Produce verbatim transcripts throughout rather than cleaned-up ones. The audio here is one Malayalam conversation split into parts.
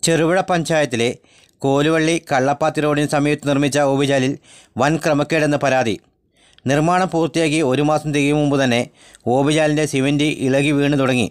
ചെറുപുഴ പഞ്ചായത്തിലെ കോലുവള്ളി കള്ളപ്പാത്തി റോഡിന് സമീപത്ത് നിർമ്മിച്ച ഓവുചാലിൽ വൻ ക്രമക്കേടെന്ന് പരാതി. നിർമ്മാണം പൂർത്തിയാക്കി ഒരു മാസം തികയും മുമ്പ് തന്നെ ഓവുചാലിൻ്റെ സിമൻറ്റ് ഇളകി വീണു തുടങ്ങി.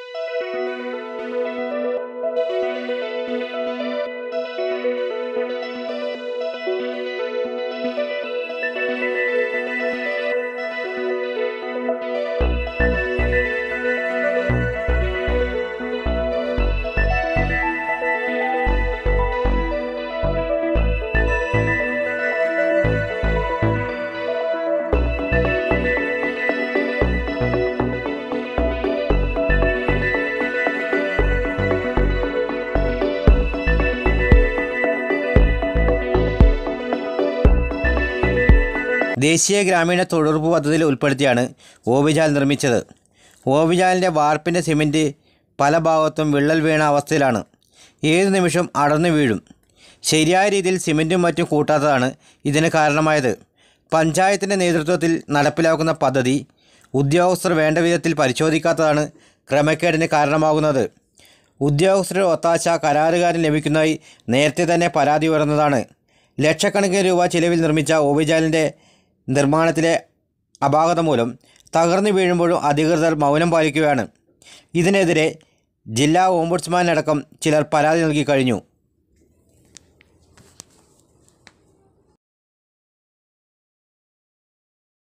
ദേശീയ ഗ്രാമീണ തൊഴിലുറപ്പ് പദ്ധതിയിൽ ഉൾപ്പെടുത്തിയാണ് ഓവുചാൽ നിർമ്മിച്ചത്. ഓവുചാലിൻ്റെ വാർപ്പിൻ്റെ സിമൻറ്റ് പല ഭാഗത്തും വിള്ളൽ വീണ അവസ്ഥയിലാണ്. ഏതു നിമിഷം അടർന്നു വീഴും. ശരിയായ രീതിയിൽ സിമൻറ്റും മറ്റും കൂട്ടാത്തതാണ് ഇതിന് കാരണമായത്. പഞ്ചായത്തിൻ്റെ നേതൃത്വത്തിൽ നടപ്പിലാക്കുന്ന പദ്ധതി ഉദ്യോഗസ്ഥർ വേണ്ട വിധത്തിൽ പരിശോധിക്കാത്തതാണ് ക്രമക്കേടിന് കാരണമാകുന്നത്. ഉദ്യോഗസ്ഥരുടെ ഒത്താശ കരാറുകാരൻ ലഭിക്കുന്നതായി നേരത്തെ തന്നെ പരാതി ഉയർന്നതാണ്. ലക്ഷക്കണക്കിന് രൂപ ചിലവിൽ നിർമ്മിച്ച ഓവുചാലിൻ്റെ നിർമ്മാണത്തിലെ അപാകത മൂലം തകർന്നു വീഴുമ്പോഴും അധികൃതർ മൗനം പാലിക്കുകയാണ്. ഇതിനെതിരെ ജില്ലാ ഓംബുഡ്സ്മാനടക്കം ചിലർ പരാതി നൽകി കഴിഞ്ഞു.